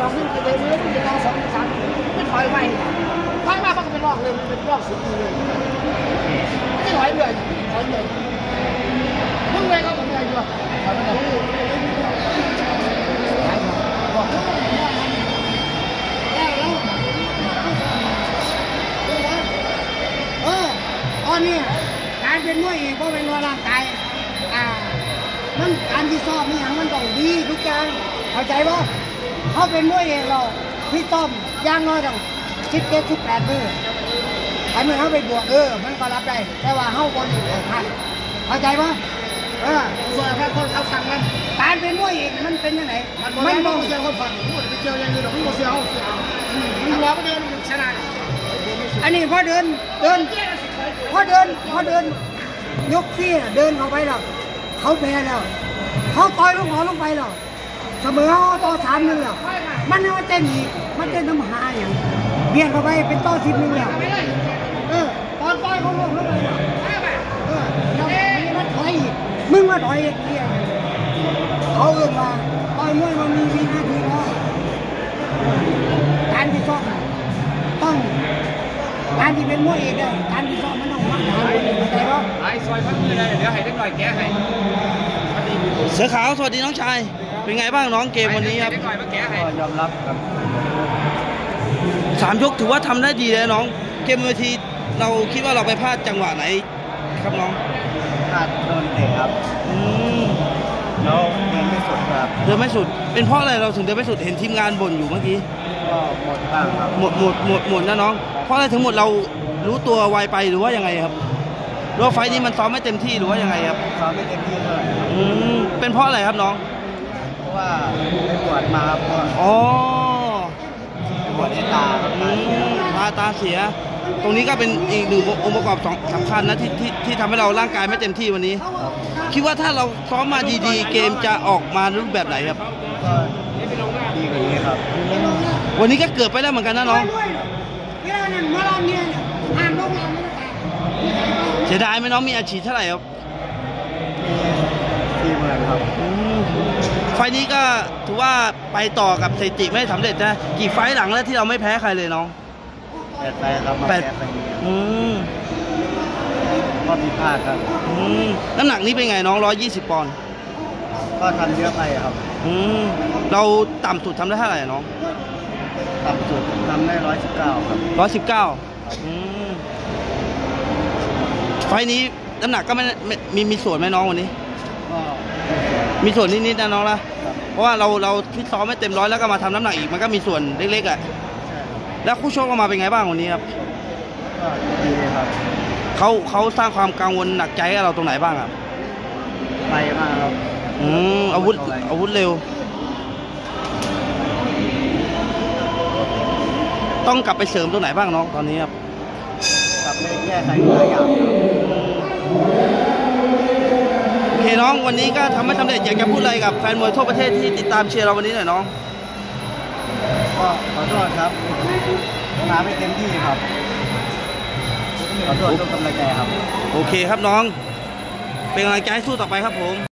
ลองขึ้นไปเลยมันจะลอง2-3ไม่ถอยไปถอยมามันก็เป็นรอบเลยมันเป็นรอบสุดเลยไม่ถอยเลยถอยเลยมึงเลยก็มึงเลยด้วยถอยไปตอนนี้การเป็นมวยเองก็เป็นร่างกายมันการที่ซ้อมนี่อย่างมันต้องดีทุกอย่างเข้าใจป่ะเขาเป็นมวยเองเราพี่ต้อมย่างน้อยต้อง17-18 มือไอ้เมื่อเขาไปบวกมันก็รับได้แต่ว่าเขาบนอยู่พันเข้าใจป่ะส่วนแค่คนเขาสั่งมันการเป็นมวยเองมันเป็นยังไงมันต้องเสียคนฟังมันไปเกี่ยวอย่างนี้หรอกมันก็เสียเขามันร้องเดินชนะอันนี้พอเดินยกที่เดินเข้าไปแล้วเขาแพ้แล้วเขาต่อยลงไปแล้วเสมอต่อ3-1แล้วมันมาเต้นอีกมันเต้นทำหาอย่างเบียดเข้าไปเป็นต่อ10-1แล้วตอนต่อยเขาลงไปมันถอยมึงมาถอยอีกเขาเอ่ยว่าต่อยมวยมันมีวินาทีพอการที่ซ้อมต้องการที่เป็นมวยเองได้การที่ซ้อมมันต้องวางแผนเข้าใจป่ะไอ้ซอยพักมือเลยเดี๋ยวให้ได้หน่อยแกให้เสือขาวสวัสดีน้องชายเป็นไงบ้างน้องเกมวันนี้ครับยอมรับครับ 3 ยกถือว่าทำได้ดีเลยน้องเกมเวทีเราคิดว่าเราไปพลาดจังหวะไหนครับน้องพลาดโดนเตะครับแล้วเดินไม่สุดครับเดินไม่สุดเป็นเพราะอะไรเราถึงเดินไม่สุดเห็นทีมงานบ่นอยู่เมื่อกี้ก็หมดบ้างครับหมดนะน้องเพราะอะไรถึงหมดเรารู้ตัวไวไปหรือว่ายังไงครับหรือว่าไฟนี้มันซ้อมไม่เต็มที่หรือว่ายังไงครับซ้อมไม่เต็มที่เลยเป็นเพราะอะไรครับน้องเพราะว่าไปบวชมาครับอ๋อไปบวชให้ตาเสียตรงนี้ก็เป็นอีกหนึ่งองค์ประกอบสำคัญนะที่ทำให้เราร่างกายไม่เต็มที่วันนี้คิดว่าถ้าเราซ้อมมาดีๆเกมจะออกมารูปแบบไหนครับก็ดีกว่านี้ครับวันนี้ก็เกือบไปแล้วเหมือนกันนะน้องเสียดายไหมน้องมีอาชีพเท่าไหร่ครับ 40,000ครับไฟนี้ก็ถือว่าไปต่อกับสถิติไม่สำเร็จนะกี่ไฟหลังแล้วที่เราไม่แพ้ใครเลยน้อง 8 ไฟครับมาแพ้ไปก็มีพลาดครับน้ำหนักนี้เป็นไงน้อง120 ปอนด์ก็ทำเยอะไปครับเราต่ำสุดทำได้เท่าไหร่น้องต่ำสุดทำได้119ครับไฟนี้น้ำหนักก็ไม่มีส่วนไหมน้องวันนี้ก็มีส่วนนิดๆนะน้องละเพราะว่าเราที่ซ้อมไม่เต็ม100แล้วก็มาทำน้ำหนักอีกมันก็มีส่วนเล็กๆอ่ะแล้วคู่ชกออกมาเป็นไงบ้างวันนี้ครับก็ดีครับเขาสร้างความกังวลหนักใจกับเราตรงไหนบ้างครับไปมากครับอาวุธเร็วต้องกลับไปเสริมตรงไหนบ้างน้องตอนนี้ครับกลับไปแก้ไขหลายอย่างโอเคน้องวันนี้ก็ทำให้สำเร็จอยากจะพูดอะไรกับแฟนมวยทั่วประเทศที่ติดตามเชียร์เราวันนี้หน่อยน้องก็ขอโทษครับมาไม่เต็มที่ครับขอโทษทุกกำลังใจครับโอเคครับน้องเป็นกำลังใจสู้ต่อไปครับผม